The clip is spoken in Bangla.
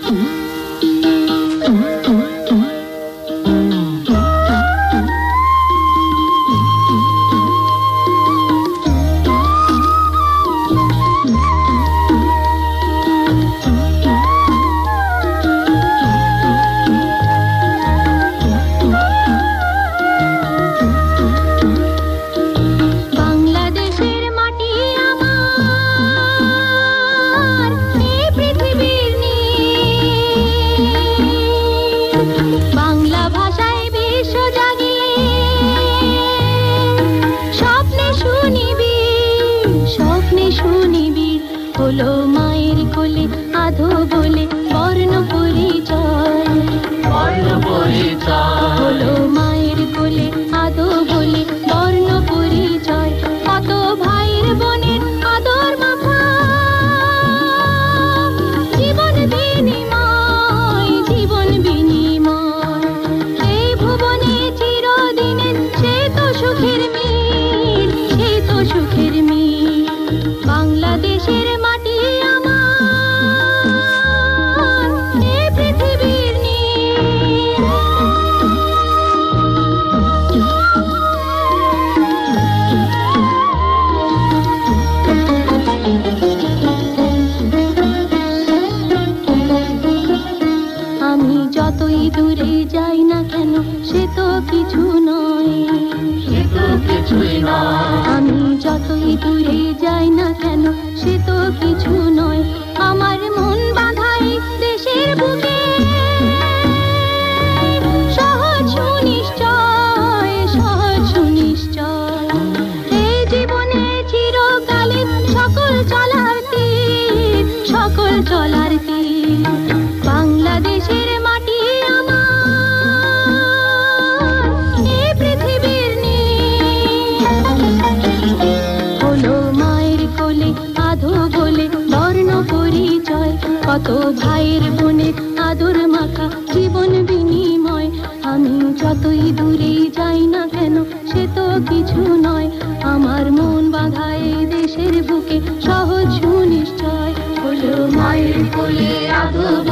বাংলা ভাষায় বিশ্ব জাগে, স্বপ্নে শুনিবি, স্বপ্নে শুনিবি, হলো মায়ের কোলে আধো বলে বর্ণ পরিচয়, বর্ণ পরিচয়, হলো মায়ের কোলে আধো বলে বর্ণ পরিচয়। কত ভাইয়ের বোনের আদর মাখা জীবন বিনিময়, জীবন বিনিময়, এই ভুবনে চিরদিনের সে তো সুখের মিল, সে তো সুখের মিল। বাংলাদেশের মাটি আমার, এ পৃথিবীর নীল। আমি যতই দূরে যাই না কেন সে তো কিছু নয়, সে তো কিছুই নয়। আমি যতই দূরে যাই না কেন সে তো কিছু নয়। আমার মন বাঁধাই দেশের বুকে সহজ সুনিশ্চয়, সহজ সুনিশ্চয়। এই জীবনে চিরকালে সকল চলার তীর, সকল চলার তীর। বাংলাদেশের মাটি আমার, এ পৃথিবীর নীল। হলো মায়ের কোলে আধো বলে বর্ণ পরিচয়, কত ভাইয়ের বোনের আদর মাখা জীবন বিনিময়। আমি যতই দূরে যাই না কেন সে তো কিছু নয়। আমার মন বাঁধায় দেশের বুকে সহজ সুনিশ্চয়, হলো মায়ের কোলে আধো